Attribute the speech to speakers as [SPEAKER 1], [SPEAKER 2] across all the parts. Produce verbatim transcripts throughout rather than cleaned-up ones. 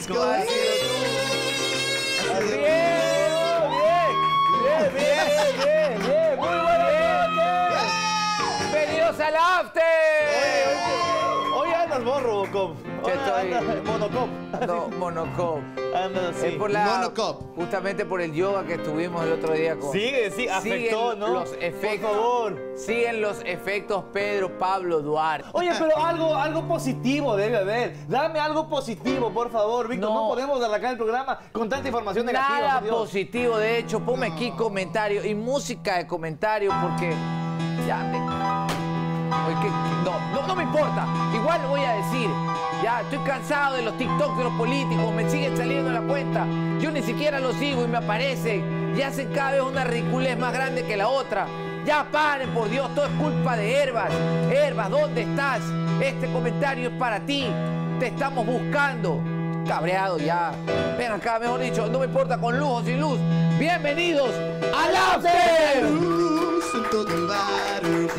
[SPEAKER 1] Let's go.
[SPEAKER 2] Bien, bien, bien, bien, bien, muy bueno. Bienvenidos al After.
[SPEAKER 3] Hoy andas vos, Robocop.
[SPEAKER 2] Yo estoy...
[SPEAKER 3] Andas Monocop.
[SPEAKER 2] No, Monocop.
[SPEAKER 3] Andas así.
[SPEAKER 2] Es por la...
[SPEAKER 1] Monocop.
[SPEAKER 2] Justamente por el yoga que estuvimos el otro día con...
[SPEAKER 3] Sigue, sí, afectó,
[SPEAKER 2] Siguen
[SPEAKER 3] ¿no?
[SPEAKER 2] los efectos.
[SPEAKER 3] Por favor.
[SPEAKER 2] Siguen los efectos Pedro Pablo Duarte.
[SPEAKER 3] Oye, pero algo, algo positivo debe haber. Dame algo positivo, por favor, Víctor. No,
[SPEAKER 2] No.
[SPEAKER 3] podemos arrancar el programa con tanta información negativa.
[SPEAKER 2] Nada
[SPEAKER 3] por Dios.
[SPEAKER 2] positivo, de hecho, ponme aquí comentarios y música de comentarios porque ya me... Oye, que- no, no, no me importa, igual lo voy a decir. Ya, estoy cansado de los TikToks de los políticos, me siguen saliendo en la cuenta. Yo ni siquiera los sigo y me aparecen. Y hacen cada vez una ridiculez más grande que la otra. Ya paren, por Dios, todo es culpa de Herbas. Herbas, ¿dónde estás? Este comentario es para ti. Te estamos buscando. Cabreado ya. Ven acá, mejor dicho, no me importa con luz o sin luz. Bienvenidos al After.
[SPEAKER 1] Luz en todo el barrio.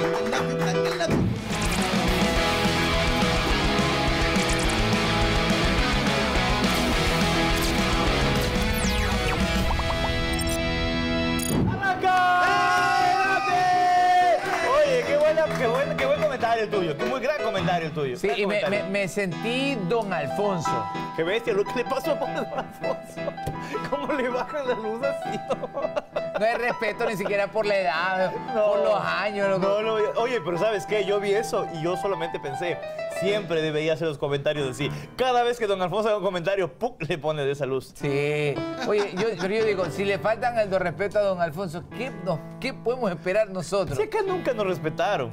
[SPEAKER 3] Oye, qué, buena, qué, buen, qué buen comentario el tuyo. Qué muy gran comentario el tuyo.
[SPEAKER 2] Sí,
[SPEAKER 3] Gran
[SPEAKER 2] y me,
[SPEAKER 3] comentario.
[SPEAKER 2] me- me sentí Don Alfonso.
[SPEAKER 3] Qué bestia, lo que le pasó a Don Alfonso. ¿Cómo le bajan la luz así?
[SPEAKER 2] No hay respeto ni siquiera por la edad, por los años. loco.
[SPEAKER 3] No, no, oye, pero ¿sabes qué? Yo vi eso y yo solamente pensé, siempre debería hacer los comentarios así. Cada vez que Don Alfonso haga un comentario, ¡pum!, le pone de esa luz.
[SPEAKER 2] Sí. Oye, yo, pero yo digo, si le faltan el de respeto a Don Alfonso, ¿qué, nos- qué podemos esperar nosotros?
[SPEAKER 3] Si acá nunca nos respetaron.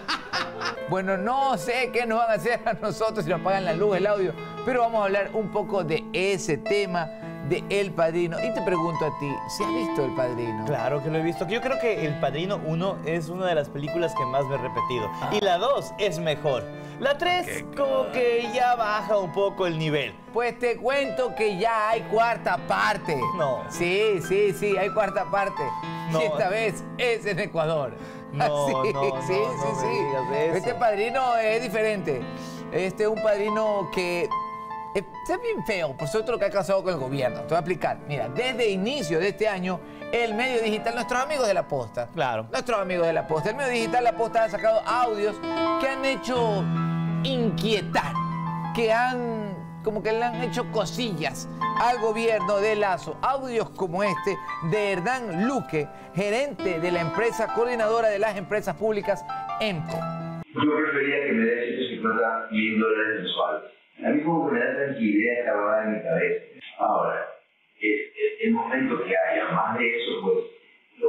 [SPEAKER 2] Bueno, no sé qué nos van a hacer a nosotros si nos apagan la luz, el audio, pero vamos a hablar un poco de ese tema de El Padrino. Y te pregunto a ti, ¿si has visto El Padrino?
[SPEAKER 3] Claro que lo he visto. Yo creo que El Padrino uno es una de las películas que más me he repetido. Y la dos es mejor. La tres como que ya baja un poco el nivel.
[SPEAKER 2] Pues te cuento que ya hay cuarta parte.
[SPEAKER 3] No.
[SPEAKER 2] Sí, sí, sí, hay cuarta parte.
[SPEAKER 3] No.
[SPEAKER 2] Y esta vez es en Ecuador.
[SPEAKER 3] No,
[SPEAKER 2] sí,
[SPEAKER 3] no,
[SPEAKER 2] sí,
[SPEAKER 3] no,
[SPEAKER 2] sí,
[SPEAKER 3] no me
[SPEAKER 2] sí.
[SPEAKER 3] digas eso.
[SPEAKER 2] Este padrino es diferente. Este es un padrino que es es bien feo por todo lo que ha causado con el gobierno. Te voy a explicar. Mira, desde inicio de este año, el medio digital, nuestros amigos de La Posta.
[SPEAKER 3] Claro.
[SPEAKER 2] Nuestros amigos de La Posta. El medio digital La Posta ha sacado audios que han hecho inquietar, que han, como que le han hecho cosillas al gobierno de Lazo. Audios como este de Hernán Luque, gerente de la empresa coordinadora de las empresas públicas, EMCO.
[SPEAKER 4] Yo prefería que me dé ciento cincuenta mil dólares mensuales. A mí como que me da tranquilidad esta babada en mi cabeza. Ahora, es, es el momento que haya más de eso, pues lo,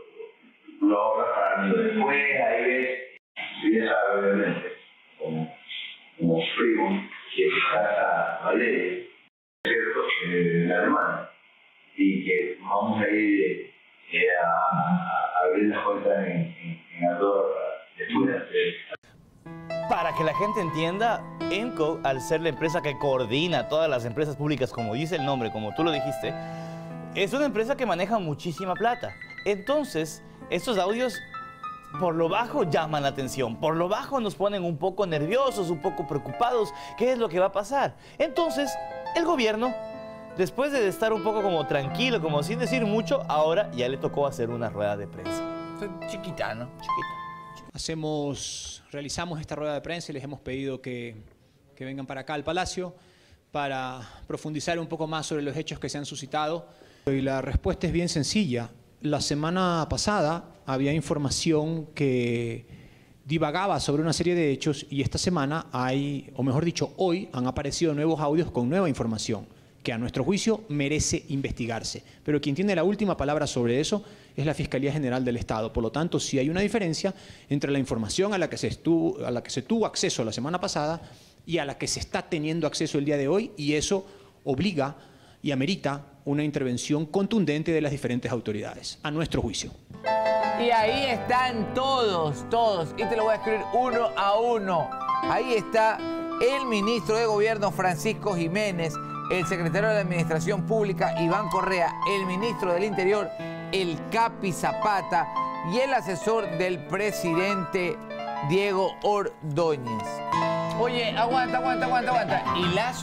[SPEAKER 4] lo, lo ahorras para mí después. Ahí ves, si ya sabes, obviamente, como, como primo, que casa Valeria, ¿cierto? Eh, la hermana, y que vamos a ir eh, a, a abrir las cuentas en, en, en Andorra después de
[SPEAKER 3] Para que la gente entienda, EMCO, al ser la empresa que coordina todas las empresas públicas, como dice el nombre, como tú lo dijiste, es una empresa que maneja muchísima plata. Entonces, estos audios, por lo bajo, llaman la atención. Por lo bajo nos ponen un poco nerviosos, un poco preocupados. ¿Qué es lo que va a pasar? Entonces, el gobierno, después de estar un poco como tranquilo, como sin decir mucho, ahora ya le tocó hacer una rueda de prensa.
[SPEAKER 2] Soy chiquita, ¿no?
[SPEAKER 3] Chiquita.
[SPEAKER 5] Hacemos, realizamos esta rueda de prensa y les hemos pedido que, que vengan para acá al Palacio para profundizar un poco más sobre los hechos que se han suscitado. Y la respuesta es bien sencilla. La semana pasada había información que divagaba sobre una serie de hechos y esta semana hay, o mejor dicho, hoy han aparecido nuevos audios con nueva información que a nuestro juicio merece investigarse. Pero quien tiene la última palabra sobre eso es la Fiscalía General del Estado. Por lo tanto, sí hay una diferencia entre la información a la que se, estuvo, a la que se tuvo acceso la semana pasada y a la que se está teniendo acceso el día de hoy, y eso obliga y amerita una intervención contundente de las diferentes autoridades, a nuestro juicio.
[SPEAKER 2] Y ahí están todos, todos, y te lo voy a escribir uno a uno. Ahí está el ministro de Gobierno, Francisco Jiménez, el secretario de la Administración Pública, Iván Correa, el ministro del Interior, el Capi Zapata, y el asesor del presidente, Diego Ordóñez. Oye, aguanta, aguanta, aguanta, aguanta. ¿Y Lazo?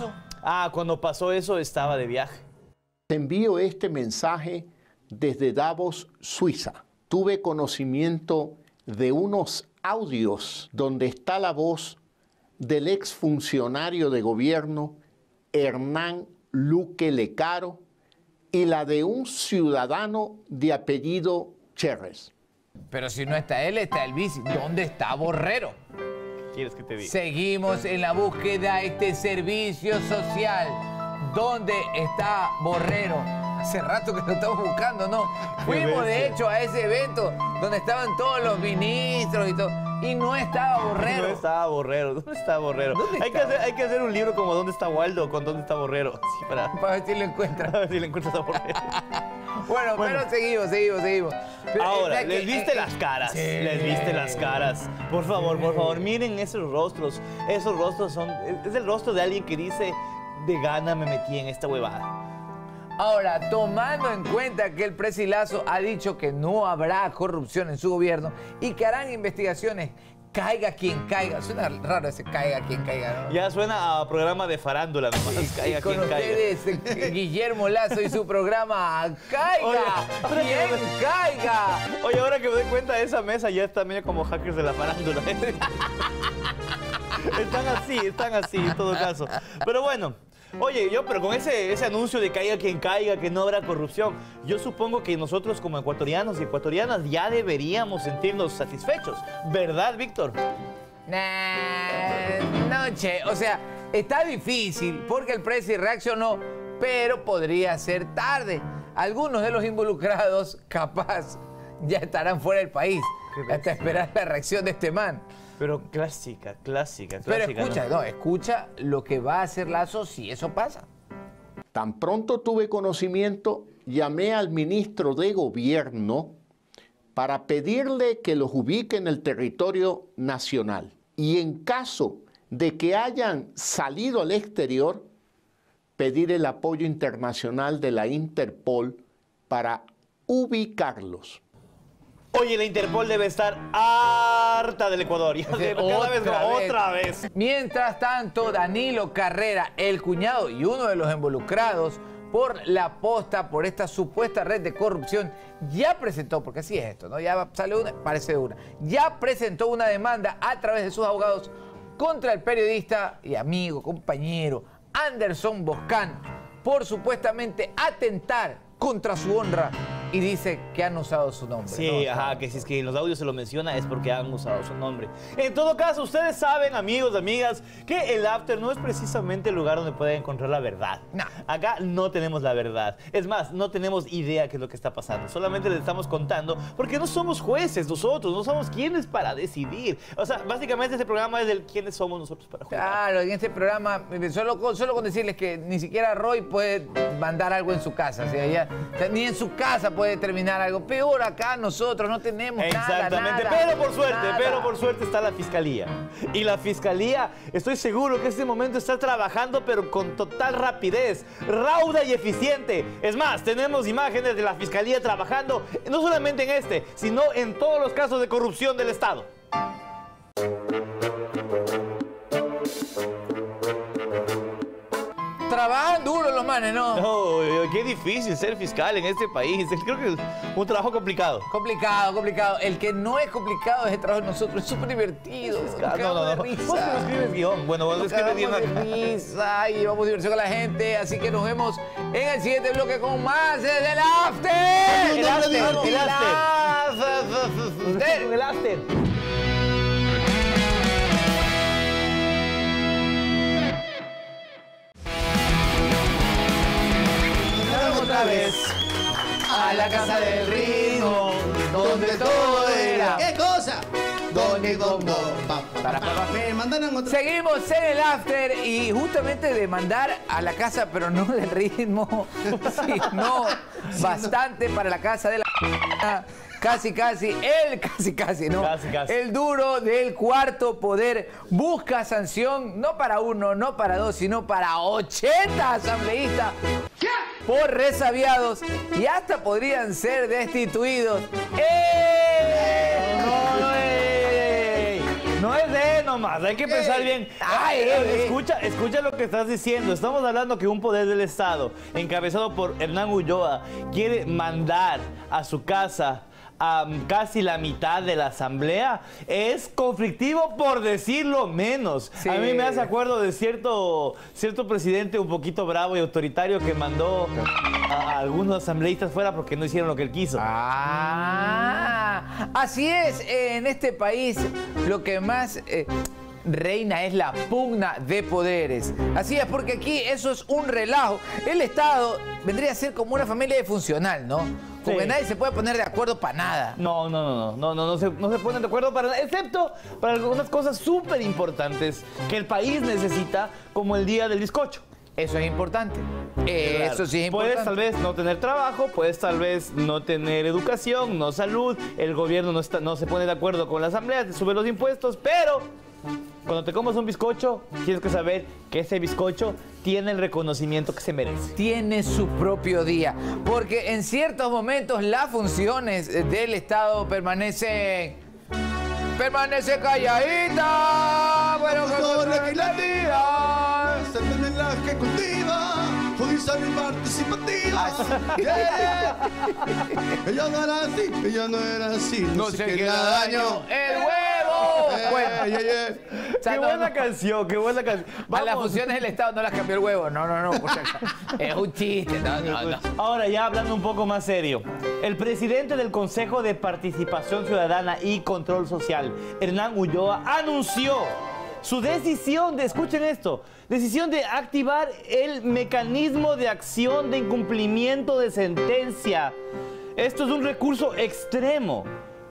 [SPEAKER 3] Ah, cuando pasó eso estaba de viaje.
[SPEAKER 6] Te envío este mensaje desde Davos, Suiza. Tuve conocimiento de unos audios donde está la voz del exfuncionario de gobierno Hernán Luque Lecaro y la de un ciudadano de apellido Cherres.
[SPEAKER 2] Pero si no está él, está el bici. ¿Dónde está Borrero?
[SPEAKER 3] ¿Quieres que te diga?
[SPEAKER 2] Seguimos en la búsqueda de este servicio social. ¿Dónde está Borrero? Hace rato que lo estamos buscando, ¿no? Fuimos, de hecho, a ese evento donde estaban todos los ministros y todo. Y no estaba Borrero.
[SPEAKER 3] No estaba Borrero. ¿Dónde está Borrero?
[SPEAKER 2] ¿Dónde
[SPEAKER 3] hay,
[SPEAKER 2] está?
[SPEAKER 3] Que hacer, hay que hacer un libro como ¿Dónde está Waldo? Con ¿Dónde está Borrero? Sí, para,
[SPEAKER 2] Para ver si lo encuentra.
[SPEAKER 3] para ver si le encuentras a Borrero.
[SPEAKER 2] Bueno,
[SPEAKER 3] Bueno.
[SPEAKER 2] pero seguimos, seguimos, seguimos. Pero,
[SPEAKER 3] Ahora,
[SPEAKER 2] ¿sabes
[SPEAKER 3] les
[SPEAKER 2] qué?
[SPEAKER 3] viste
[SPEAKER 2] Eh,
[SPEAKER 3] las caras,
[SPEAKER 2] sí.
[SPEAKER 3] les viste las caras. Por favor, por favor, miren esos rostros. Esos rostros son, es el rostro de alguien que dice, de gana me metí en esta huevada.
[SPEAKER 2] Ahora, tomando en cuenta que el Presilazo ha dicho que no habrá corrupción en su gobierno y que harán investigaciones, caiga quien caiga. Suena raro ese caiga quien caiga, ¿no?
[SPEAKER 3] Ya suena a programa de farándula, nomás
[SPEAKER 2] Y
[SPEAKER 3] caiga
[SPEAKER 2] con
[SPEAKER 3] quien caiga.
[SPEAKER 2] ustedes, eh, Guillermo Lazo y su programa Caiga,
[SPEAKER 3] Oye,
[SPEAKER 2] quien caiga.
[SPEAKER 3] Oye, ahora que me doy cuenta, esa mesa ya está medio como hackers de la farándula. Están así, están así, en todo caso. Pero bueno, oye, yo, pero con ese, ese anuncio de caiga quien caiga, que no habrá corrupción, yo supongo que nosotros como ecuatorianos y ecuatorianas ya deberíamos sentirnos satisfechos. ¿Verdad, Víctor?
[SPEAKER 2] Nah, no, che, o sea, está difícil porque el presi reaccionó, pero podría ser tarde. Algunos de los involucrados, capaz, ya estarán fuera del país hasta esperar la reacción de este man.
[SPEAKER 3] Pero clásica, clásica,
[SPEAKER 2] Pero
[SPEAKER 3] clásica.
[SPEAKER 2] escucha,
[SPEAKER 3] ¿no?
[SPEAKER 2] no, escucha lo que va a hacer Lazo si eso pasa.
[SPEAKER 6] Tan pronto tuve conocimiento, llamé al ministro de Gobierno para pedirle que los ubique en el territorio nacional. Y en caso de que hayan salido al exterior, pedir el apoyo internacional de la Interpol para ubicarlos.
[SPEAKER 3] Oye, la Interpol debe estar harta del Ecuador. Ya de- cada vez, no, otra vez.
[SPEAKER 2] Mientras tanto, Danilo Carrera, el cuñado y uno de los involucrados por la posta, por esta supuesta red de corrupción, ya presentó, porque así es esto, ¿no? Ya sale una, parece una, ya presentó una demanda a través de sus abogados contra el periodista y amigo, compañero Anderson Boscan por supuestamente atentar contra su honra y dice que han usado su nombre.
[SPEAKER 3] Sí,
[SPEAKER 2] ¿no?
[SPEAKER 3] ajá, que si es que en los audios se lo menciona es porque han usado su nombre. En todo caso, ustedes saben, amigos, amigas, que el after no es precisamente el lugar donde pueden encontrar la verdad.
[SPEAKER 2] No.
[SPEAKER 3] Acá no tenemos la verdad. Es más, no tenemos idea qué es lo que está pasando. Solamente les estamos contando porque no somos jueces nosotros, no somos quienes para decidir. O sea, básicamente este programa es del quiénes somos nosotros para jugar.
[SPEAKER 2] Claro, en este programa, solo con, solo con decirles que ni siquiera Roy puede mandar algo en su casa. O sea, ya, o sea, ni en su casa puede determinar algo. Peor acá nosotros no tenemos
[SPEAKER 3] Exactamente,
[SPEAKER 2] nada, nada,
[SPEAKER 3] pero por suerte,
[SPEAKER 2] nada.
[SPEAKER 3] pero por suerte está la fiscalía. Y la fiscalía, estoy seguro que en este momento está trabajando, pero con total rapidez, rauda y eficiente. Es más, tenemos imágenes de la fiscalía trabajando, no solamente en este, sino en todos los casos de corrupción del Estado.
[SPEAKER 2] Trabajan duro los manes, ¿no?
[SPEAKER 3] No, qué difícil ser fiscal en este país. Creo que es un trabajo complicado.
[SPEAKER 2] Complicado, complicado. El que no es complicado es el trabajo de nosotros. Es súper divertido. Nos
[SPEAKER 3] No, no,
[SPEAKER 2] cagamos
[SPEAKER 3] no.
[SPEAKER 2] de
[SPEAKER 3] no.
[SPEAKER 2] risa.
[SPEAKER 3] Vos que no escribes guión. Bueno, vos
[SPEAKER 2] Nos
[SPEAKER 3] escribes
[SPEAKER 2] cagamos
[SPEAKER 3] guión
[SPEAKER 2] de
[SPEAKER 3] acá.
[SPEAKER 2] risa y llevamos diversión con la gente. Así que nos vemos en el siguiente bloque con más del After.
[SPEAKER 3] El after,
[SPEAKER 2] Vamos,
[SPEAKER 3] el
[SPEAKER 2] after.
[SPEAKER 3] El after.
[SPEAKER 2] Otra vez a la casa del ritmo, donde todo era.
[SPEAKER 1] ¿Qué cosa?
[SPEAKER 2] Donde
[SPEAKER 1] Donde
[SPEAKER 2] Para, para, para.
[SPEAKER 1] Me mandaron otra.
[SPEAKER 2] Seguimos en el after y justamente de mandar a la casa, pero no del ritmo, sino bastante para la casa de la... Casi, casi, el casi, casi, ¿no?
[SPEAKER 3] Casi, casi.
[SPEAKER 2] El duro del cuarto poder busca sanción, no para uno, no para dos, sino para ochenta asambleístas por resabiados y hasta podrían ser destituidos. ¡Eh!
[SPEAKER 3] No, no, ey, ey, ey. No es de, no nomás, hay que pensar bien.
[SPEAKER 2] Ay,
[SPEAKER 3] Eh,
[SPEAKER 2] eh, eh.
[SPEAKER 3] escucha, escucha lo que estás diciendo. Estamos hablando que un poder del Estado, encabezado por Hernán Ulloa, quiere mandar a su casa a casi la mitad de la asamblea. Es conflictivo, por decirlo menos.
[SPEAKER 2] Sí.
[SPEAKER 3] A mí me hace acuerdo de cierto, cierto presidente un poquito bravo y autoritario que mandó a, a algunos asambleístas fuera porque no hicieron lo que él quiso.
[SPEAKER 2] Ah, así es, en este país lo que más eh, reina es la pugna de poderes. Así es, porque aquí eso es un relajo. El Estado vendría a ser como una familia disfuncional, ¿no? Porque
[SPEAKER 3] Sí.
[SPEAKER 2] nadie se puede poner de acuerdo para nada.
[SPEAKER 3] No, no, no, no, no, no, no se, no se ponen de acuerdo para nada, excepto para algunas cosas súper importantes que el país necesita, como el día del bizcocho.
[SPEAKER 2] Eso es importante. Eh, Eso sí es importante.
[SPEAKER 3] Puedes tal vez no tener trabajo, puedes tal vez no tener educación, no salud, el gobierno no, está, no se pone de acuerdo con la asamblea, te sube los impuestos, pero cuando te comes un bizcocho, tienes que saber que ese bizcocho tiene el reconocimiento que se merece.
[SPEAKER 2] Tiene su propio día, porque en ciertos momentos las funciones del Estado permanecen permanece calladita, bueno, que
[SPEAKER 1] Con
[SPEAKER 2] con
[SPEAKER 1] legislativa, se tienen las que cultiva, judicial y participativa. Yeah. Ella no era así, ella no era así.
[SPEAKER 2] no sé qué da daño el huevo.
[SPEAKER 1] Eh,
[SPEAKER 2] Bueno,
[SPEAKER 1] yeah, yeah.
[SPEAKER 2] o sea,
[SPEAKER 3] Qué
[SPEAKER 2] no,
[SPEAKER 3] buena
[SPEAKER 2] no.
[SPEAKER 3] canción, qué buena canción.
[SPEAKER 2] A las funciones del Estado no las cambió el huevo. No, no, no. por si acaso. Es un chiste. No, no, no.
[SPEAKER 3] Ahora ya hablando un poco más serio, el presidente del Consejo de Participación Ciudadana y Control Social, Hernán Ulloa, anunció su decisión de, escuchen esto, decisión de activar el mecanismo de acción de incumplimiento de sentencia. Esto es un recurso extremo,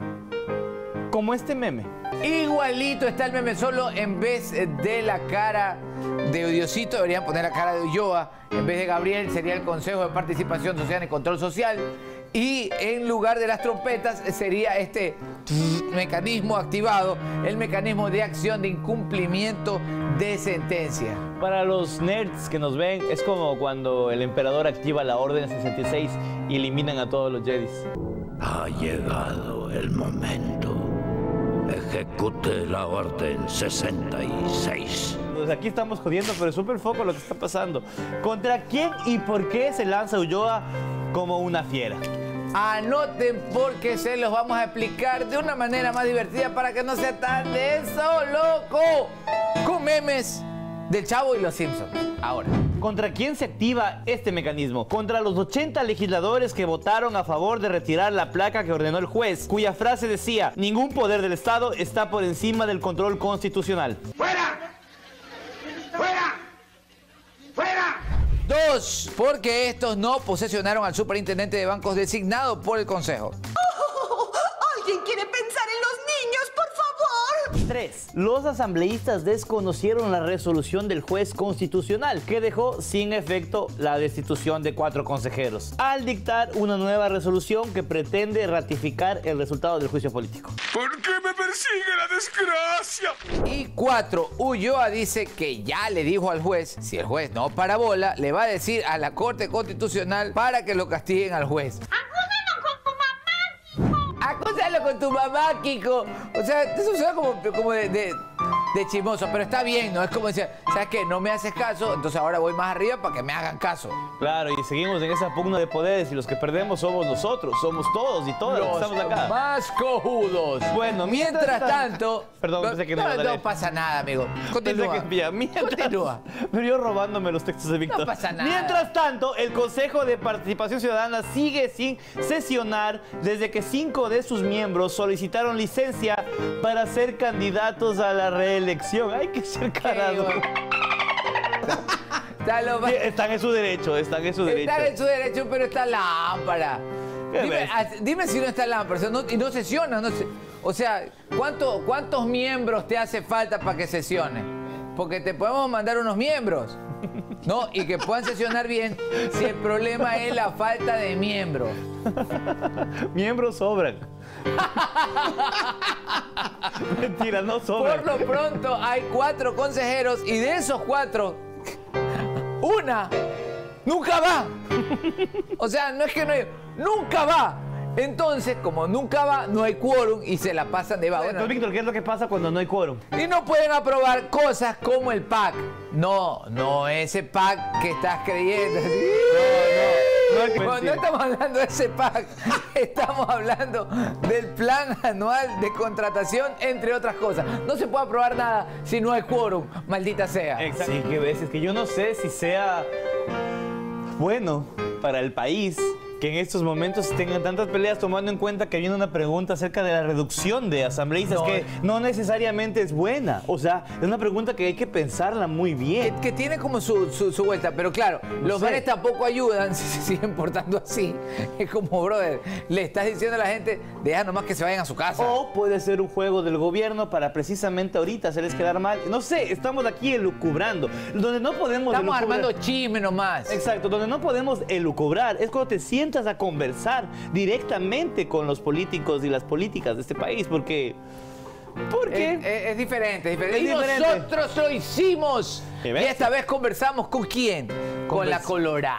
[SPEAKER 3] como este meme.
[SPEAKER 2] Igualito está el meme, solo en vez de la cara de Diosito deberían poner la cara de Ulloa. En vez de Gabriel sería el Consejo de Participación Social y Control Social. Y en lugar de las trompetas sería este mecanismo activado, el mecanismo de acción de incumplimiento de sentencia.
[SPEAKER 3] Para los nerds que nos ven, es como cuando el emperador activa la Orden sesenta y seis y eliminan a todos los Jedis.
[SPEAKER 7] Ha llegado el momento. Ejecute la orden sesenta y seis.
[SPEAKER 3] Pues aquí estamos jodiendo, pero es súper foco lo que está pasando. ¿Contra quién y por qué se lanza Ulloa como una fiera?
[SPEAKER 2] Anoten porque se los vamos a explicar de una manera más divertida para que no sea tan de eso, loco. Con memes del Chavo y los Simpsons. Ahora.
[SPEAKER 3] ¿Contra quién se activa este mecanismo? Contra los ochenta legisladores que votaron a favor de retirar la placa que ordenó el juez, cuya frase decía: ningún poder del Estado está por encima del control constitucional.
[SPEAKER 8] ¡Fuera! ¡Fuera! ¡Fuera!
[SPEAKER 2] Dos, porque estos no posesionaron al superintendente de bancos designado por el Consejo.
[SPEAKER 9] ¿Alguien quiere pensar en los niños, por favor?
[SPEAKER 3] Tres, los asambleístas desconocieron la resolución del juez constitucional que dejó sin efecto la destitución de cuatro consejeros al dictar una nueva resolución que pretende ratificar el resultado del juicio político.
[SPEAKER 8] ¿Por qué me persigue la desgracia?
[SPEAKER 2] Y cuatro, Ulloa dice que ya le dijo al juez, si el juez no para bola, le va a decir a la Corte Constitucional para que lo castiguen al juez. Acúsalo con tu mamá, Kiko. O sea, eso suena como, como de, de, de chismoso, pero está bien, ¿no? Es como decir, ¿sabes qué? No me haces caso, entonces ahora voy más arriba para que me hagan caso.
[SPEAKER 3] Claro, y seguimos en esa pugna de poderes y los que perdemos somos nosotros, somos todos y todas los que estamos acá.
[SPEAKER 2] Más cojudos.
[SPEAKER 3] Bueno,
[SPEAKER 2] mientras,
[SPEAKER 3] mientras
[SPEAKER 2] tanto...
[SPEAKER 3] Perdón, pensé que no
[SPEAKER 2] no,
[SPEAKER 3] iba a
[SPEAKER 2] no
[SPEAKER 3] leer.
[SPEAKER 2] pasa nada, amigo.
[SPEAKER 3] Pensé
[SPEAKER 2] Continúa.
[SPEAKER 3] que envía. Mientras-
[SPEAKER 2] Continúa.
[SPEAKER 3] Pero yo robándome los textos de Víctor.
[SPEAKER 2] No pasa nada.
[SPEAKER 3] Mientras tanto, el Consejo de Participación Ciudadana sigue sin sesionar desde que cinco de sus miembros solicitaron licencia para ser candidatos a la reelección. Hay que ser carajo.
[SPEAKER 2] Está lo más-
[SPEAKER 3] Están en su derecho, están en su derecho.
[SPEAKER 2] Está en su derecho, pero está lámpara.
[SPEAKER 3] ¿Qué
[SPEAKER 2] Dime,
[SPEAKER 3] ves?
[SPEAKER 2] a- dime si no está lámpara. O sea, no, y no sesiona. No se- o sea, ¿cuánto- ¿cuántos miembros te hace falta para que sesione? Porque te podemos mandar unos miembros, ¿no? Y que puedan sesionar bien si el problema es la falta de miembros.
[SPEAKER 3] Miembros sobran. Mentira, no sobran.
[SPEAKER 2] Por lo pronto hay cuatro consejeros y de esos cuatro, una nunca va. O sea, no es que no, nunca va. Entonces, como nunca va, no hay quórum y se la pasan de vago.
[SPEAKER 3] Entonces, Víctor, ¿qué es lo que pasa cuando no hay quórum?
[SPEAKER 2] Y no pueden aprobar cosas como el P A C. No, no ese P A C que estás creyendo. No, no, no, no estamos hablando de ese P A C. Estamos hablando del plan anual de contratación, entre otras cosas. No se puede aprobar nada si no hay quórum, maldita sea.
[SPEAKER 3] Exacto. Sí, qué veces que yo no sé si sea bueno para el país que en estos momentos tengan tantas peleas, tomando en cuenta que viene una pregunta acerca de la reducción de asambleístas, no, que no necesariamente es buena. O sea, es una pregunta que hay que pensarla muy bien.
[SPEAKER 2] Que, que tiene como su, su, su vuelta, pero claro, no los sé. bares tampoco ayudan si se siguen portando así. Es como, brother, le estás diciendo a la gente, deja nomás que se vayan a su casa.
[SPEAKER 3] O puede ser un juego del gobierno para precisamente ahorita hacerles quedar mal. No sé, estamos aquí elucubrando. Donde no podemos
[SPEAKER 2] Estamos
[SPEAKER 3] elucubrar...
[SPEAKER 2] armando chisme nomás.
[SPEAKER 3] Exacto, donde no podemos elucubrar es cuando te sientas a conversar directamente con los políticos y las políticas de este país, porque... porque
[SPEAKER 2] es, es, es diferente, es diferente.
[SPEAKER 3] Es
[SPEAKER 2] y
[SPEAKER 3] diferente.
[SPEAKER 2] Nosotros lo hicimos. Y esta vez conversamos con quién? Con
[SPEAKER 3] Convers
[SPEAKER 2] la Colorada.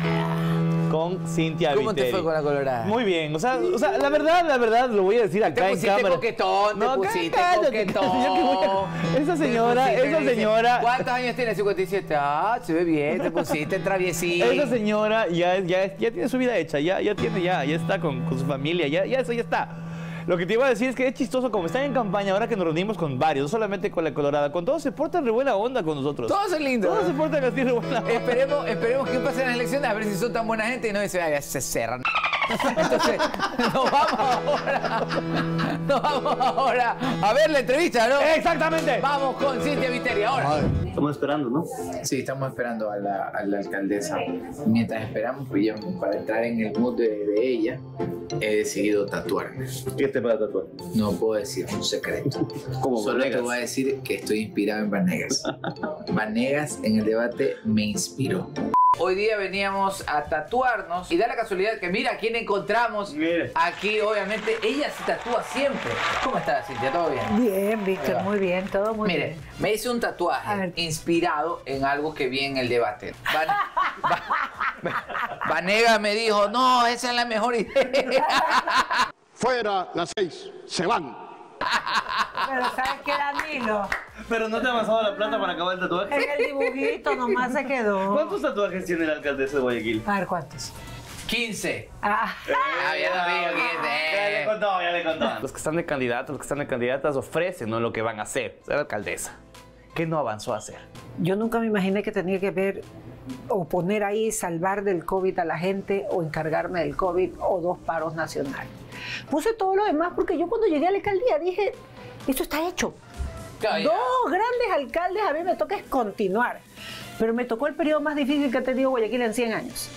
[SPEAKER 3] Con Cintia
[SPEAKER 2] ¿Cómo
[SPEAKER 3] Viteri.
[SPEAKER 2] te fue con la Colorada?
[SPEAKER 3] Muy bien, o sea, o sea, la verdad, la verdad, lo voy a decir acá en cámara.
[SPEAKER 2] Te pusiste coquetón, te
[SPEAKER 3] no,
[SPEAKER 2] pusiste
[SPEAKER 3] cállate,
[SPEAKER 2] coquetón.
[SPEAKER 3] Yo que voy a... Esa señora,
[SPEAKER 2] pusiste,
[SPEAKER 3] esa señora...
[SPEAKER 2] ¿Cuántos años tiene? cincuenta y siete. Ah, se ve bien, te pusiste traviesín.
[SPEAKER 3] Esa señora ya, ya, ya tiene su vida hecha, ya, ya tiene, ya, ya está con, con su familia, ya, ya eso ya está. Lo que te iba a decir es que es chistoso, como están en campaña, ahora que nos reunimos con varios, no solamente con la Colorada, con todos se portan re buena onda con nosotros.
[SPEAKER 2] Todos son lindos.
[SPEAKER 3] Todos se portan así re buena onda.
[SPEAKER 2] Esperemos, esperemos que pasen las elecciones a ver si son tan buena gente y no se vaya, se cerran. Entonces, nos vamos ahora. Nos vamos ahora a ver la entrevista, ¿no?
[SPEAKER 3] Exactamente.
[SPEAKER 2] Vamos con Cintia Viteri ahora.
[SPEAKER 3] Estamos esperando, ¿no?
[SPEAKER 2] Sí, estamos esperando a la, a la alcaldesa. Mientras esperamos, pues ya para entrar en el mood de, de ella, he decidido tatuarme.
[SPEAKER 3] ¿Qué te va a tatuar?
[SPEAKER 2] No puedo decir, un secreto.
[SPEAKER 3] ¿Cómo
[SPEAKER 2] Solo
[SPEAKER 3] Vanegas?
[SPEAKER 2] te voy a decir que estoy inspirado en Vanegas. Vanegas en el debate me inspiró. Hoy día veníamos a tatuarnos y da la casualidad que mira a quién encontramos.
[SPEAKER 3] Mire.
[SPEAKER 2] Aquí, obviamente, ella se tatúa siempre. ¿Cómo estás, Cintia? ¿Todo bien?
[SPEAKER 10] Bien, Víctor, muy bien, todo muy
[SPEAKER 2] Mire,
[SPEAKER 10] bien.
[SPEAKER 2] me hice un tatuaje inspirado en algo que vi en el debate. Van, Va- Vanega me dijo, no, esa es la mejor idea.
[SPEAKER 8] Fuera las seis, se van.
[SPEAKER 10] Pero ¿sabes qué, Danilo?
[SPEAKER 3] Pero no te ha avanzado la plata para acabar el tatuaje.
[SPEAKER 10] En el dibujito nomás se quedó.
[SPEAKER 3] ¿Cuántos tatuajes tiene la alcaldesa de Guayaquil?
[SPEAKER 10] A ver, ¿cuántos?
[SPEAKER 2] quince.
[SPEAKER 10] Ah,
[SPEAKER 2] Ah, ya lo digo,
[SPEAKER 3] Ya le
[SPEAKER 2] quince.
[SPEAKER 3] contó, ya le contó. Los que están de candidatos, los que están de candidatas ofrecen, ¿no?, lo que van a hacer. Ser alcaldesa. ¿Qué no avanzó a hacer?
[SPEAKER 10] yo nunca me imaginé que tenía que ver o poner ahí salvar del COVID a la gente o encargarme del COVID o dos paros nacionales. Puse todo lo demás porque yo cuando llegué a la alcaldía dije, esto está hecho.
[SPEAKER 2] Ya, ya.
[SPEAKER 10] Dos grandes alcaldes, a mí me toca es continuar. Pero me tocó el periodo más difícil que ha tenido Guayaquil en cien años.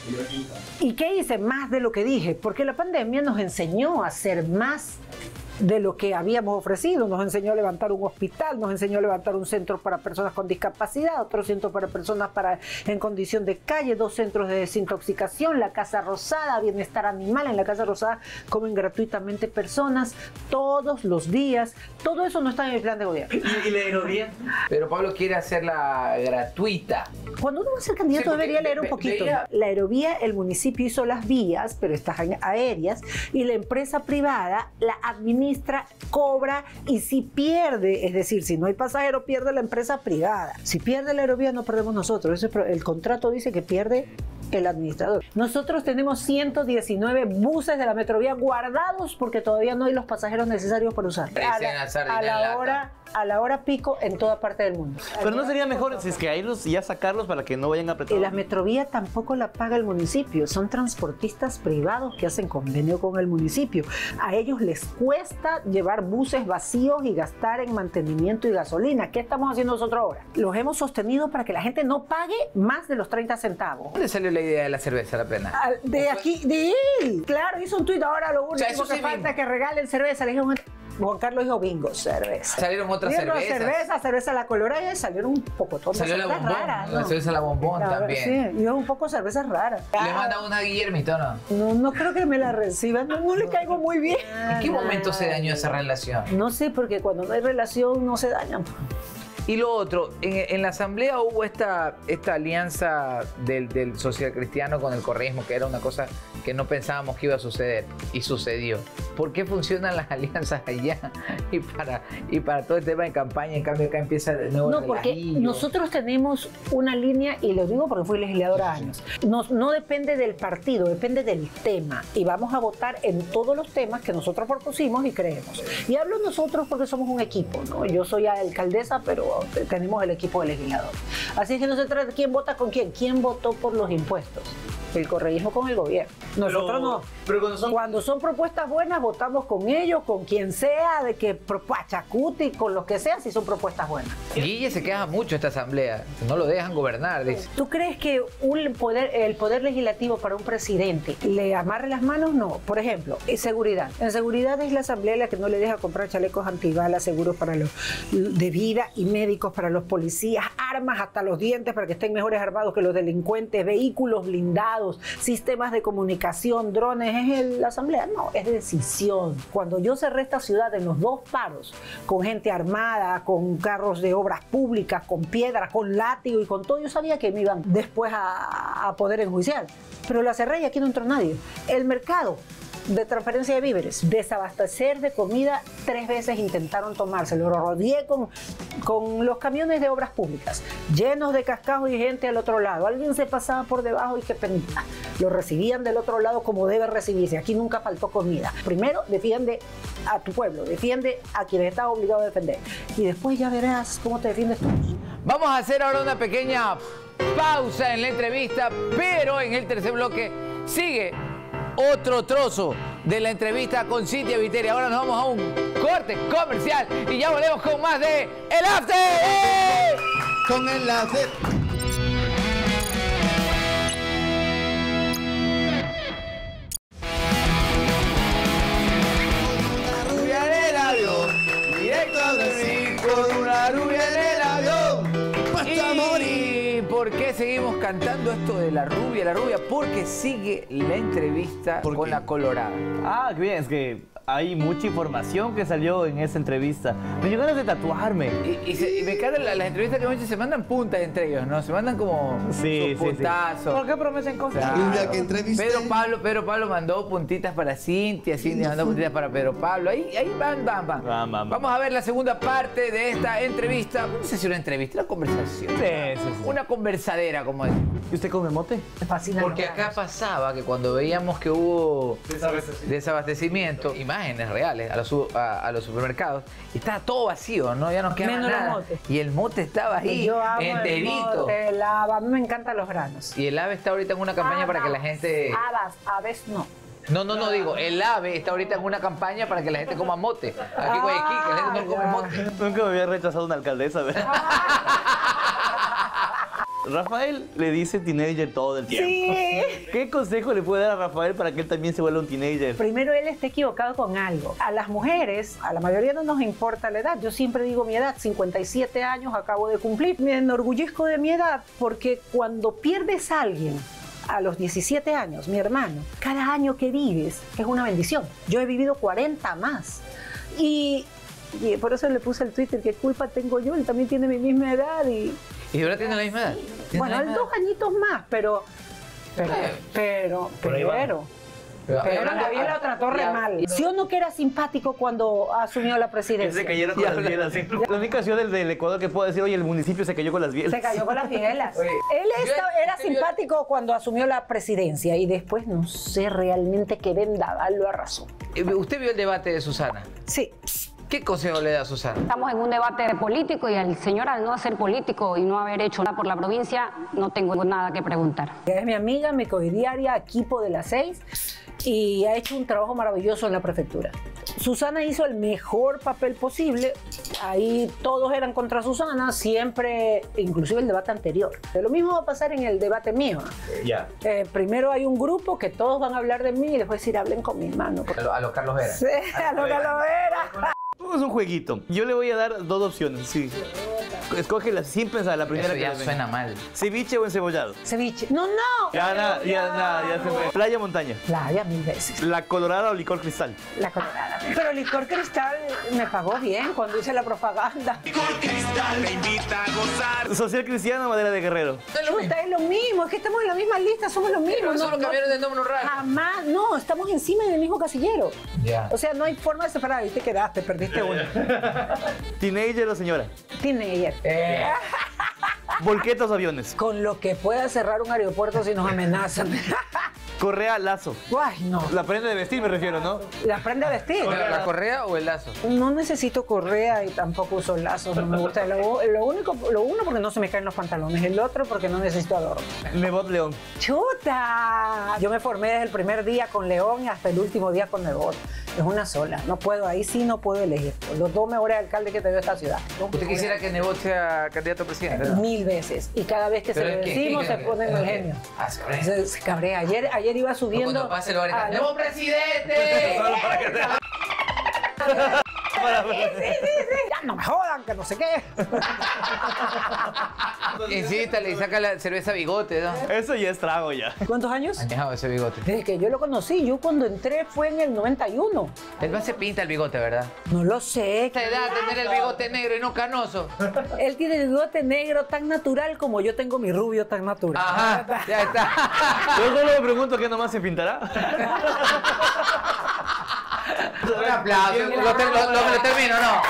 [SPEAKER 10] ¿Y qué hice? Más de lo que dije, porque la pandemia nos enseñó a hacer más de lo que habíamos ofrecido. Nos enseñó a levantar un hospital, nos enseñó a levantar un centro para personas con discapacidad, otro centro para personas para, en condición de calle, dos centros de desintoxicación, la Casa Rosada, bienestar animal. En la Casa Rosada comen gratuitamente personas todos los días. Todo eso no está en el plan de gobierno.
[SPEAKER 3] ¿Y, y la aerovía?
[SPEAKER 2] Pero Pablo quiere hacerla gratuita.
[SPEAKER 10] Cuando uno va a ser candidato
[SPEAKER 2] Sí, porque
[SPEAKER 10] debería leer un
[SPEAKER 2] ve-
[SPEAKER 10] poquito.
[SPEAKER 2] veía-
[SPEAKER 10] La aerovía, el municipio hizo las vías, pero están aéreas, y la empresa privada la administra, cobra, y si pierde, es decir, si no hay pasajero, pierde la empresa privada. Si pierde la aerovía, no perdemos nosotros. Ese, pro- el contrato dice que pierde el administrador. Nosotros tenemos ciento diecinueve buses de la Metrovía guardados porque todavía no hay los pasajeros necesarios para usar. A
[SPEAKER 2] Parecen la
[SPEAKER 10] la,
[SPEAKER 2] sardina
[SPEAKER 10] a
[SPEAKER 2] en
[SPEAKER 10] la
[SPEAKER 2] lata.
[SPEAKER 10] hora, a la hora pico en toda parte del mundo.
[SPEAKER 3] Pero no sería mejor si es que a ellos ya sacarlos para que no vayan a apretar.
[SPEAKER 10] Y la Metrovía tampoco la paga el municipio, son transportistas privados que hacen convenio con el municipio. A ellos les cuesta llevar buses vacíos y gastar en mantenimiento y gasolina. ¿Qué estamos haciendo nosotros ahora? Los hemos sostenido para que la gente no pague más de los treinta centavos.
[SPEAKER 2] ¿Dónde salió la idea de la cerveza, la plena?
[SPEAKER 10] Ah, De aquí, de él. Claro, hizo un tuit ahora, lo único
[SPEAKER 2] sea, eso
[SPEAKER 10] que
[SPEAKER 2] sí
[SPEAKER 10] falta
[SPEAKER 2] mismo.
[SPEAKER 10] es que regalen cerveza. Le dije, Juan Carlos dijo, bingo, cerveza.
[SPEAKER 2] Salieron otras
[SPEAKER 10] Dieron
[SPEAKER 2] cervezas.
[SPEAKER 10] cerveza, cerveza La Colorada, y salieron un pocotón de
[SPEAKER 2] Salió la
[SPEAKER 10] cervezas
[SPEAKER 2] bombón,
[SPEAKER 10] raras,
[SPEAKER 2] la
[SPEAKER 10] ¿no?
[SPEAKER 2] cerveza la bombón
[SPEAKER 10] La-
[SPEAKER 2] también.
[SPEAKER 10] Sí, y un poco cervezas raras.
[SPEAKER 2] Le manda una a Guillermito, ¿no?
[SPEAKER 10] No, no creo que me la reciban, no, no le caigo muy bien.
[SPEAKER 2] ¿En qué momento se dañó esa relación?
[SPEAKER 10] No sé, porque cuando no hay relación no se dañan.
[SPEAKER 2] Y lo otro, en, en la asamblea hubo esta, esta alianza del, del social cristiano con el correísmo, que era una cosa que no pensábamos que iba a suceder, y sucedió. ¿Por qué funcionan las alianzas allá y para, y para todo el tema de campaña, en cambio acá empieza de nuevo?
[SPEAKER 10] No, porque
[SPEAKER 2] relajillo?
[SPEAKER 10] nosotros tenemos una línea, y lo digo porque fui legisladora años, no, no depende del partido, depende del tema, y vamos a votar en todos los temas que nosotros propusimos y creemos. Y hablo nosotros porque somos un equipo, ¿no? Yo soy alcaldesa, pero tenemos el equipo de legisladores. Así es que no se trata de quién vota con quién, quién votó por los impuestos. El correísmo con el gobierno. Nosotros
[SPEAKER 3] pero,
[SPEAKER 10] no.
[SPEAKER 3] Pero cuando son...
[SPEAKER 10] cuando son propuestas buenas, votamos con ellos, con quien sea, de que Pachacuti, con los que sea, si son propuestas buenas.
[SPEAKER 2] Guille se queja mucho esta asamblea, no lo dejan gobernar, dice.
[SPEAKER 10] ¿Tú crees que un poder, el poder legislativo para un presidente le amarre las manos? No. Por ejemplo, en seguridad. En seguridad es la asamblea la que no le deja comprar chalecos antibalas, seguros para los de vida y médicos para los policías, armas hasta los dientes para que estén mejores armados que los delincuentes, vehículos blindados, sistemas de comunicación, drones. ¿Es el, la asamblea? No, es decisión. Cuando yo cerré esta ciudad en los dos paros, con gente armada, con carros de obras públicas, con piedra, con látigo y con todo, yo sabía que me iban después a, a poder enjuiciar. Pero la cerré y aquí no entró nadie. El mercado de transferencia de víveres, desabastecer de comida, tres veces intentaron tomarse. Lo rodeé con, con los camiones de obras públicas, llenos de cascajos y gente al otro lado. Alguien se pasaba por debajo y qué penita. Lo recibían del otro lado como debe recibirse. Aquí nunca faltó comida. Primero, defiende a tu pueblo, defiende a quienes estás obligado a defender. Y después ya verás cómo te defiendes tú.
[SPEAKER 2] Vamos a hacer ahora una pequeña pausa en la entrevista, pero en el tercer bloque sigue otro trozo de la entrevista con Cintia Viteri. Ahora nos vamos a un corte comercial y ya volvemos con más de El After. ¡Eh!
[SPEAKER 1] Con el After. Una rubia en el avión, directo a Brasil, con una rubia en el avión, hasta morir.
[SPEAKER 2] ¿Por qué seguimos cantando esto de la rubia, la rubia? Porque sigue la entrevista con
[SPEAKER 3] qué?
[SPEAKER 2] la colorada.
[SPEAKER 3] Ah, qué bien, es que hay mucha información que salió en esa entrevista. Me dio ganas de tatuarme.
[SPEAKER 2] Y, y, se, y me encantan las, las entrevistas que muchos se mandan puntas entre ellos, ¿no? Se mandan como
[SPEAKER 3] Sí,
[SPEAKER 2] sus
[SPEAKER 3] sí,
[SPEAKER 2] puntazos.
[SPEAKER 3] sí. ¿Por qué prometen cosas?
[SPEAKER 2] Claro.
[SPEAKER 1] Rubia que entrevisté.
[SPEAKER 2] Pedro Pablo, Pedro Pablo mandó puntitas para Cintia, Cintia mandó puntitas para Pedro Pablo. Ahí, ahí van, van, van.
[SPEAKER 3] Van, van, van.
[SPEAKER 2] Vamos a ver la segunda parte de esta entrevista. No sé si una entrevista, una conversación.
[SPEAKER 3] Sí, sí, sí.
[SPEAKER 2] Una conversadera, como es.
[SPEAKER 3] ¿Y usted come mote?
[SPEAKER 10] Me fascina.
[SPEAKER 2] Porque acá pasaba que cuando veíamos que hubo desabastecimiento, imágenes reales a los, a, a los supermercados, y estaba todo vacío, ¿no? Ya no quedaba
[SPEAKER 10] Menos
[SPEAKER 2] nada.
[SPEAKER 10] los motes.
[SPEAKER 2] Y el mote estaba ahí,
[SPEAKER 10] Yo amo
[SPEAKER 2] enterito.
[SPEAKER 10] el mote, el haba. A mí me encantan los granos.
[SPEAKER 2] Y el AVE está ahorita en una campaña para que la gente...
[SPEAKER 10] Habas, aves no.
[SPEAKER 2] No, no, no, digo, el AVE está ahorita en una campaña para que la gente coma mote. Aquí en Guayaquil, que la gente no come mote.
[SPEAKER 3] Nunca me había rechazado una alcaldesa, ¿verdad? Rafael le dice teenager todo el tiempo.
[SPEAKER 10] Sí.
[SPEAKER 3] ¿Qué consejo le puede dar a Rafael para que él también se vuelva un teenager?
[SPEAKER 10] Primero, él está equivocado con algo. A las mujeres, a la mayoría no nos importa la edad. Yo siempre digo mi edad, cincuenta y siete años acabo de cumplir. Me enorgullezco de mi edad porque cuando pierdes a alguien a los diecisiete años, mi hermano, cada año que vives es una bendición. Yo he vivido cuarenta más. Y, y por eso le puse al Twitter, ¿qué culpa tengo yo? Él también tiene mi misma edad y...
[SPEAKER 2] ¿Y ahora tiene la misma edad?
[SPEAKER 10] Bueno, él dos añitos más, pero... Pero, pero, pero...
[SPEAKER 2] Pero,
[SPEAKER 10] Pero
[SPEAKER 2] hablando-
[SPEAKER 10] Gabriel lo trató re
[SPEAKER 2] ya-
[SPEAKER 10] mal. ¿Sí o no que era simpático cuando asumió la
[SPEAKER 3] Que
[SPEAKER 10] presidencia?
[SPEAKER 3] se cayeron con las bielas. ¿Sí? La única ciudad del, del Ecuador que puedo decir, oye, el municipio se cayó con las bielas.
[SPEAKER 10] Se cayó con las bielas.
[SPEAKER 2] Oye,
[SPEAKER 10] Él
[SPEAKER 2] yo-
[SPEAKER 10] esta- era
[SPEAKER 2] yo-
[SPEAKER 10] simpático cuando asumió la presidencia y después no sé realmente qué vendaval lo arrasó.
[SPEAKER 2] Eh, ¿Usted vio el debate de Susana?
[SPEAKER 10] Sí.
[SPEAKER 2] ¿Qué consejo le da a Susana?
[SPEAKER 11] Estamos en un debate de político y al señor, al no ser político y no haber hecho nada por la provincia, no tengo nada que preguntar.
[SPEAKER 10] Ella es mi amiga, mi coidiaria, equipo de las seis, y ha hecho un trabajo maravilloso en la prefectura. Susana hizo el mejor papel posible. Ahí todos eran contra Susana, siempre, inclusive el debate anterior. De lo mismo va a pasar en el debate mío.
[SPEAKER 3] Ya.
[SPEAKER 10] Eh, primero hay un grupo que todos van a hablar de mí y después decir, hablen con mi hermano.
[SPEAKER 2] A lo, a lo Carlos Vera.
[SPEAKER 10] Sí, a lo Calavera.
[SPEAKER 3] Todo es un jueguito. Yo le voy a dar dos opciones, sí. Escógela sin pensar, la primera
[SPEAKER 2] Eso
[SPEAKER 3] que
[SPEAKER 2] ya
[SPEAKER 3] les venga.
[SPEAKER 2] suena mal.
[SPEAKER 3] ¿Ceviche o encebollado?
[SPEAKER 10] Ceviche. No, no.
[SPEAKER 3] Ya, nada, ya, nada, ya se fue. Playa o montaña.
[SPEAKER 10] Playa mil veces.
[SPEAKER 3] La colorada o licor cristal.
[SPEAKER 10] La colorada. Pero licor cristal me pagó bien cuando hice la propaganda.
[SPEAKER 12] Licor cristal me invita a gozar.
[SPEAKER 3] Social cristiano o madera de guerrero.
[SPEAKER 10] Chuta, es lo mismo, es que estamos en la misma lista, somos los mismos.
[SPEAKER 2] Pero solo cambiaron de nombre un rato.
[SPEAKER 10] Jamás, no, estamos encima en el mismo casillero.
[SPEAKER 2] Ya.
[SPEAKER 10] O sea, no hay forma de separar, ahí te quedaste, perdiste uno.
[SPEAKER 3] ¿Teenager o señora?
[SPEAKER 10] Teenager.
[SPEAKER 2] Eh.
[SPEAKER 3] ¿Volquetas o aviones?
[SPEAKER 10] Con lo que pueda cerrar un aeropuerto si nos amenazan.
[SPEAKER 3] ¿Correa, lazo?
[SPEAKER 10] Ay, no.
[SPEAKER 3] La prenda de vestir me refiero, ¿no?
[SPEAKER 10] La prenda a vestir.
[SPEAKER 2] ¿La correa o el lazo?
[SPEAKER 10] No necesito correa y tampoco uso lazos, no me gusta. Lo, lo único, lo uno porque no se me caen los pantalones, el otro porque no necesito adorno.
[SPEAKER 3] Nebot León.
[SPEAKER 10] ¡Chuta! Yo me formé desde el primer día con León y hasta el último día con Nebot. Es una sola. No puedo, ahí sí no puedo elegir. Los dos mejores alcaldes que te dio esta ciudad.
[SPEAKER 2] ¿Usted quisiera que Nebot sea candidato a presidente? ¿No?
[SPEAKER 10] Mil veces. Y cada vez que se
[SPEAKER 2] Pero
[SPEAKER 10] lo
[SPEAKER 2] es que-
[SPEAKER 10] decimos
[SPEAKER 2] que-
[SPEAKER 10] se pone
[SPEAKER 2] que-
[SPEAKER 10] mal genio.
[SPEAKER 2] Ah, se cabrea.
[SPEAKER 10] Se, se cabrea. Ayer, ayer iba subiendo.
[SPEAKER 2] Cuando pase lo van a
[SPEAKER 10] Ah,
[SPEAKER 2] gritar, ¡Nebot presidente!
[SPEAKER 3] Solo para que te-
[SPEAKER 10] Sí, sí, sí. Ya no me jodan, que no sé qué.
[SPEAKER 2] Insístale y saca la cerveza bigote, ¿no?
[SPEAKER 3] Eso ya es trago ya.
[SPEAKER 10] ¿Cuántos años?
[SPEAKER 2] Añejado ese bigote.
[SPEAKER 10] Desde que yo lo conocí, yo cuando entré fue en el noventa y uno.
[SPEAKER 2] Él va se pinta el bigote, ¿verdad?
[SPEAKER 10] No lo sé.
[SPEAKER 2] Esta edad, tener el bigote negro y no canoso.
[SPEAKER 10] Él tiene el bigote negro tan natural como yo tengo mi rubio tan natural.
[SPEAKER 2] Ajá, ya está.
[SPEAKER 3] Yo solo me pregunto qué nomás se pintará.
[SPEAKER 2] Un aplauso. Lo, te- lo- lo- lo termino, ¿no?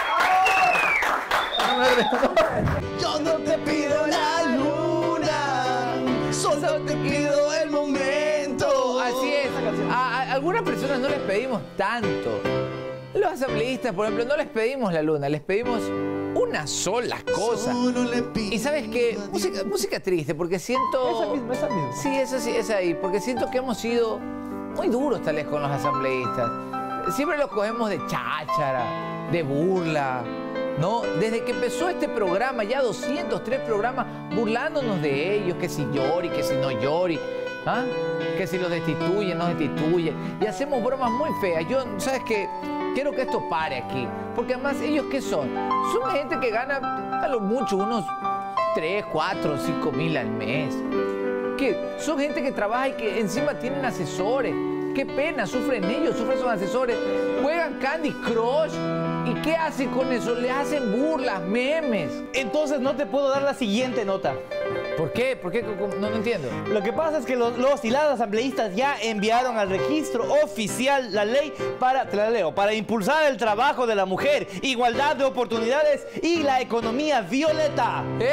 [SPEAKER 1] Yo no te pido la luna, solo te pido el momento.
[SPEAKER 2] Así es. A, a algunas personas no les pedimos tanto. Los asambleístas, por ejemplo, no les pedimos la luna, les pedimos una sola cosa.
[SPEAKER 1] Solo le pido
[SPEAKER 2] Y sabes qué, música, música triste, porque siento...
[SPEAKER 3] Esa misma, esa misma.
[SPEAKER 2] Sí, eso sí, es ahí, porque siento que hemos sido muy duros tal vez con los asambleístas. Siempre los cogemos de cháchara, de burla, ¿no? Desde que empezó este programa, ya doscientos tres programas, burlándonos de ellos, que si llori, que si no llori, ¿ah? Que si los destituyen, no destituyen. Y hacemos bromas muy feas. Yo, ¿sabes qué? Quiero que esto pare aquí. Porque además, ¿ellos qué son? Son gente que gana a lo mucho unos tres, cuatro, cinco mil al mes. Que son gente que trabaja y que encima tienen asesores. Qué pena, sufren ellos, sufren sus asesores. Juegan Candy Crush. ¿Y qué hacen con eso? Le hacen burlas, memes.
[SPEAKER 3] Entonces no te puedo dar la siguiente nota.
[SPEAKER 2] ¿Por qué? ¿Por qué? No, no entiendo.
[SPEAKER 3] Lo que pasa es que los, los y las asambleístas ya enviaron al registro oficial la ley para, te la leo, para impulsar el trabajo de la mujer, igualdad de oportunidades y la economía violeta.
[SPEAKER 2] ¡Eh!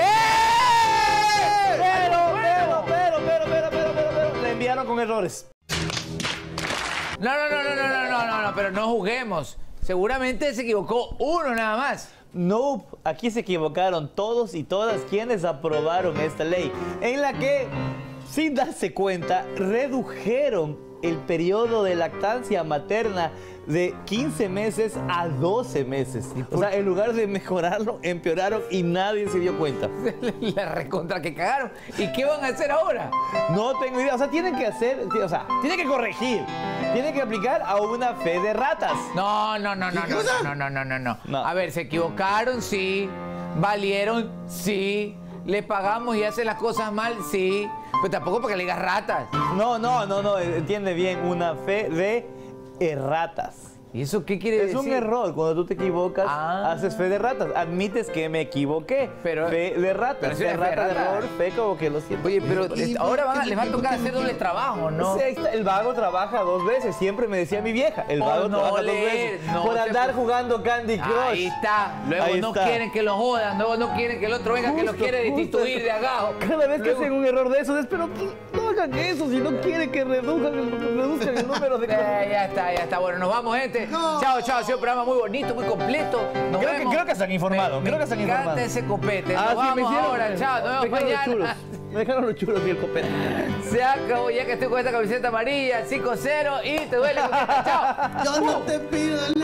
[SPEAKER 3] Pero, pero, pero, pero, pero, pero, pero, pero, la enviaron con errores.
[SPEAKER 2] No, no, no, no, no, no, no, no, no, pero no juguemos. Seguramente se equivocó uno nada más.
[SPEAKER 3] No, aquí se equivocaron todos y todas quienes aprobaron esta ley, en la que, sin darse cuenta, redujeron el periodo de lactancia materna de quince meses a doce meses. O sea, en lugar de mejorarlo, empeoraron y nadie se dio cuenta.
[SPEAKER 2] La recontra que cagaron. ¿Y qué van a hacer ahora?
[SPEAKER 3] No tengo idea. O sea, tienen que hacer, o sea, tienen que corregir. Tienen que aplicar a una fe de ratas.
[SPEAKER 2] No, no, no, no, no, no, no, no, no, no, no. A ver, se equivocaron, sí. Valieron, sí. Le pagamos y hacen las cosas mal, sí. Pero tampoco para que le digas ratas.
[SPEAKER 3] No, no, no, no. Entiende bien. Una fe de erratas.
[SPEAKER 2] ¿Y eso qué quiere
[SPEAKER 3] es
[SPEAKER 2] decir?
[SPEAKER 3] Es un error. Cuando tú te equivocas,
[SPEAKER 2] ah.
[SPEAKER 3] haces fe de ratas. Admites que me equivoqué.
[SPEAKER 2] Pero,
[SPEAKER 3] fe de ratas.
[SPEAKER 2] Pero si
[SPEAKER 3] fe de
[SPEAKER 2] rata,
[SPEAKER 3] rata,
[SPEAKER 2] de
[SPEAKER 3] error, fe como que lo siento.
[SPEAKER 2] Oye, pero ahora van a, les va a tocar hacer doble trabajo, ¿no?
[SPEAKER 3] Sí, ahí está. El vago trabaja dos veces. Siempre me decía mi vieja. El vago
[SPEAKER 2] oh, no
[SPEAKER 3] trabaja
[SPEAKER 2] leer,
[SPEAKER 3] dos veces.
[SPEAKER 2] no
[SPEAKER 3] por andar
[SPEAKER 2] te...
[SPEAKER 3] jugando Candy Crush.
[SPEAKER 2] Ahí está. Luego
[SPEAKER 3] ahí
[SPEAKER 2] no
[SPEAKER 3] está.
[SPEAKER 2] quieren que lo jodan. Luego no quieren que el otro venga, justo, que lo quiere destituir de agajo.
[SPEAKER 3] Cada vez que
[SPEAKER 2] luego...
[SPEAKER 3] hacen un error de esos es, pero no hagan eso si no quieren que reduzcan el, reduzcan el número de...
[SPEAKER 2] Eh, ya está, ya está. Bueno, nos vamos, gente. No. Chao, chao. Ha sido un programa muy bonito, muy completo. Nos
[SPEAKER 3] creo,
[SPEAKER 2] vemos.
[SPEAKER 3] Que, creo que se han informado.
[SPEAKER 2] Me,
[SPEAKER 3] creo que se han informado.
[SPEAKER 2] Me encanta ese copete. Nos
[SPEAKER 3] Ah,
[SPEAKER 2] vamos
[SPEAKER 3] sí, me hicieron,
[SPEAKER 2] ahora. Chao, nos vemos mañana.
[SPEAKER 3] Me dejaron los chulos y el copete.
[SPEAKER 2] Se acabó ya que estoy con esta camiseta amarilla, cinco cero y te duele. Chao.
[SPEAKER 1] Yo no te pido